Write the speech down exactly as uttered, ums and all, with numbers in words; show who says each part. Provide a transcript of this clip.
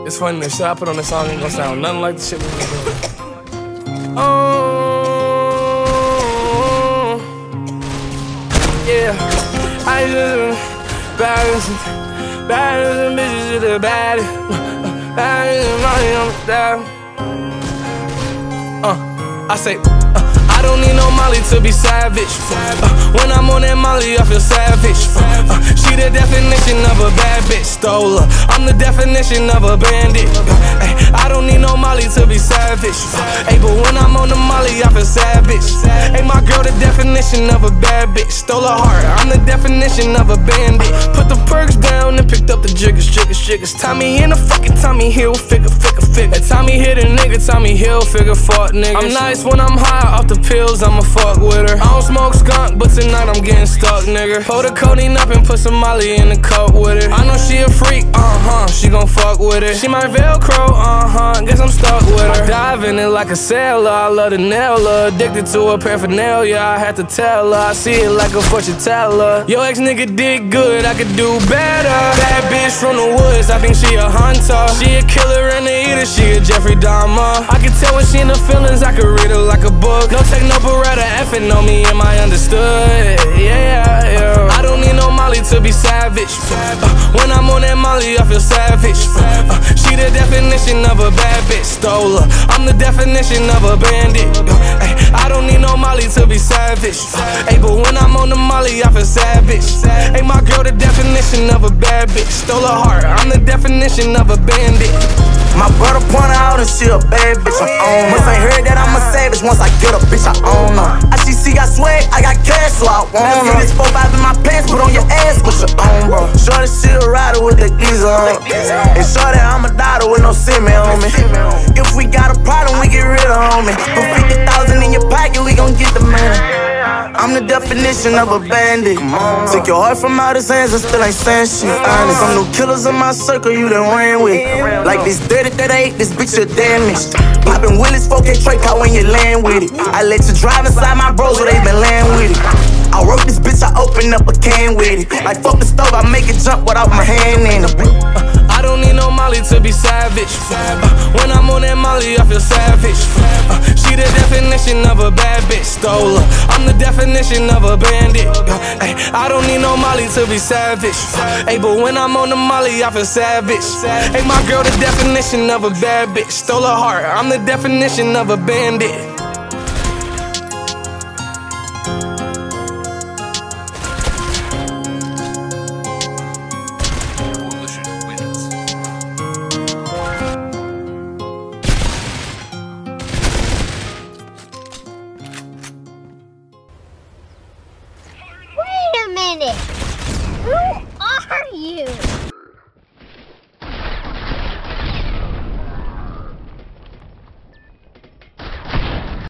Speaker 1: It's funny, the shit I put on this song ain't gonna sound nothing like the shit we been doing. Oh, yeah. I just baddest, baddest bitches to the baddest, baddest money on the side. Uh, I say, uh, I don't need no Molly to be savage. Uh, when I'm on that Molly, I feel savage. Uh, uh, she the definition of a bad bitch. Stole her. I'm the definition of a bandit. Uh, ay, I don't need no Molly to be savage. Uh, ay, but when I'm on the Molly, I feel savage. Hey, my girl, the definition of a bad bitch. Stole her heart. I'm the definition of a bandit. Put the perks down and picked up the jiggers, jiggers, jiggers. Tommy in the fucking Tommy Hill, figure, figure, figure. Tommy hit a nigga, Tommy Hill, figure, fuck niggas. I'm nice when I'm high off the pills, I'ma fuck with her. I don't smoke skunk, but tonight I'm getting stuck, nigga. Pull the codeine up and put some Molly in the cup with it. I know she a freak, uh-huh, she gon' fuck with it. She my Velcro, uh-huh, guess I'm stuck with her. Dive in it like a sailor, I love to nail her. Addicted to her paraphernalia, I had to tell her. I see it like a fortune teller. Yo ex-nigga did good, I could do better. Bad bitch from the woods, I think she a hunter. She a killer and a eater, she a Jeffrey Dahmer. I can tell when she in the feelings, I could read her like a book. No take no beretta, effing on me, am I understood? Yeah, yeah. I don't need no Molly to be savage. Uh, when I'm on that Molly, I feel savage. Uh, she the definition of a bad bitch. Stole her. I'm the definition of a bandit. Uh, ay, I don't need no Molly to be savage. Uh, ay, but when I'm on the Molly, I feel savage. Hey, my girl, the definition of a bad bitch. Stole her heart. I'm the definition of a bandit.
Speaker 2: My brother point out and she a bad bitch, I own her. Once I heard that I'm a savage, once I get a bitch, I own her. I see C got swag, I got cash, so I want her. This four five in my pants, put on your ass, put your own, bro. Shorty, she a rider with the geezer on. And shorty, I'm a daughter with no semen on me. If we got a problem, we get rid of homie. Put fifty thousand in your pocket, we gon' get the man. I'm the definition of a bandit. Took your heart from out his hands and still ain't saying shit. Honest, some new killers in my circle you done ran with. Like this thirty thirty-eight, this bitch you damaged. Poppin' Willis, four K Trey car when you land with it. I let you drive inside my bros where they been land with it. I wrote this bitch, I open up a can with it. Like fuck the stove, I make it jump without my hand in it.
Speaker 1: I don't need no Molly to be savage. Uh, when I'm on that Molly, I feel savage. Uh, she the definition of a bad bitch. Stole her. I'm the definition of a bandit. Uh, ay, I don't need no Molly to be savage. Uh, ay, but when I'm on the Molly, I feel savage. Hey, my girl, the definition of a bad bitch. Stole her heart. I'm the definition of a bandit.
Speaker 3: Wait a minute! Who are you?